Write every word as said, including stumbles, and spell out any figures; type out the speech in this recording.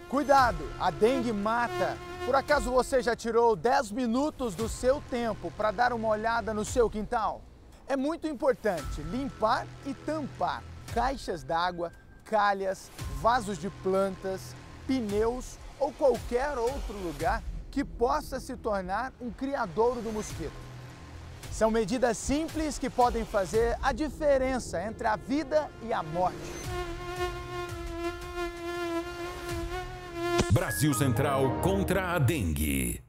Cuidado, a dengue mata. Por acaso você já tirou dez minutos do seu tempo para dar uma olhada no seu quintal? É muito importante limpar e tampar caixas d'água, calhas, vasos de plantas, pneus ou qualquer outro lugar que possa se tornar um criadouro do mosquito. São medidas simples que podem fazer a diferença entre a vida e a morte. Brasil Central contra a dengue.